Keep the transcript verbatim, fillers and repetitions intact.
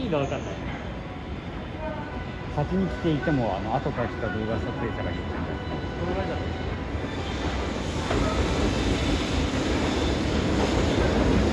味が分かんない。 先に来ていてもあの後から来た動画撮影者がいるんじゃないですか。 このぐらいだと